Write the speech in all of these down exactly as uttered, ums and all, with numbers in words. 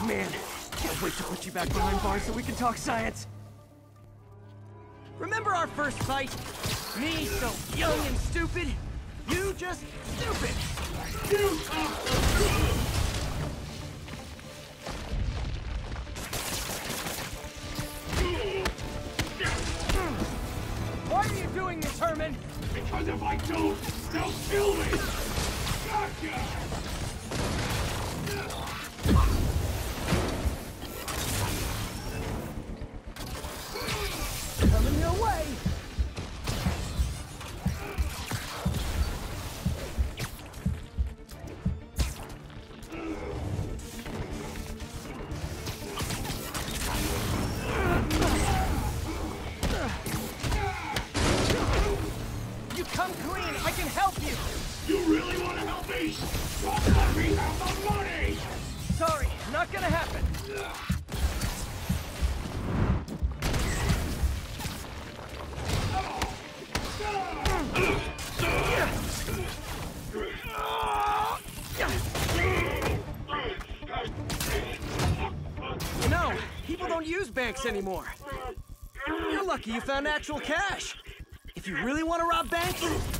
Man, can't wait to put you back behind bars so we can talk science. Remember our first fight? Me so young and stupid, you just stupid. You talk so Why are you doing this, Herman? Because if I don't, they'll kill me! Gotcha! Coming your way! Come clean, I can help you! You really want to help me? Don't let me have the money! Sorry, not gonna happen. No, people don't use banks anymore. You're lucky you found actual cash. If you really want to rob banks,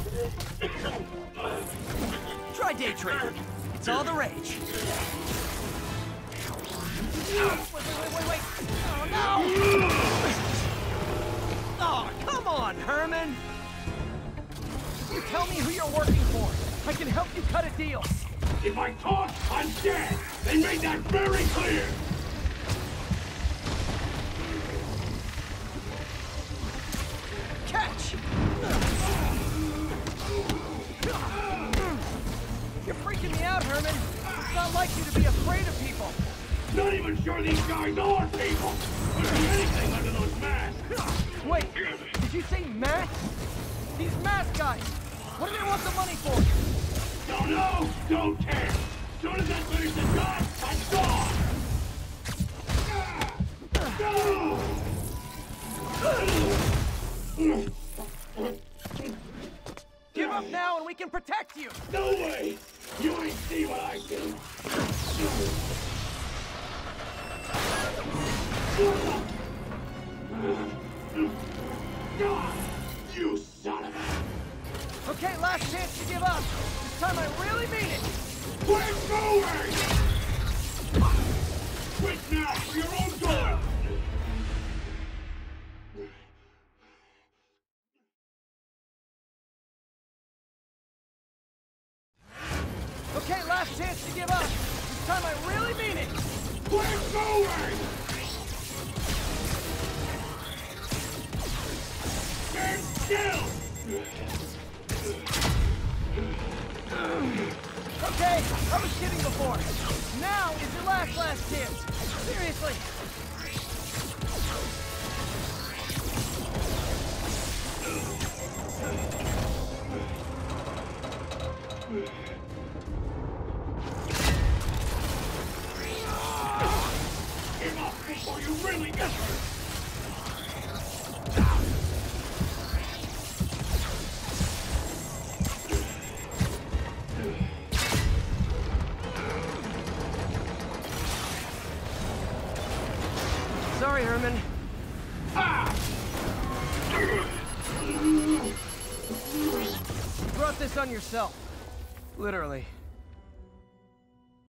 try day trading. It's all the rage. Wait, wait, wait, wait! Oh, no! Oh, come on, Herman! You tell me who you're working for. I can help you cut a deal. If I talk, I'm dead! They made that very clear! Catch! You're freaking me out, Herman. It's not like you to be afraid of people. Not even sure these guys are people! Could be anything under those masks! Wait, did you say masks? These mask guys, what do they want the money for? Don't know, don't care! Soon as I finish the job, I'm gone! Give up now and we can protect you! No way! You ain't see what I do! You son of a... Okay, last chance to give up. This time I really mean it! We're going! Quit now, for your own good! Okay, last chance to give up. This time I really mean it! We're going! Stand still! Okay, I was kidding before. Now is your last, last chance. Seriously. Give up before you really get hurt! Sorry, Herman. Ah! You brought this on yourself. Literally.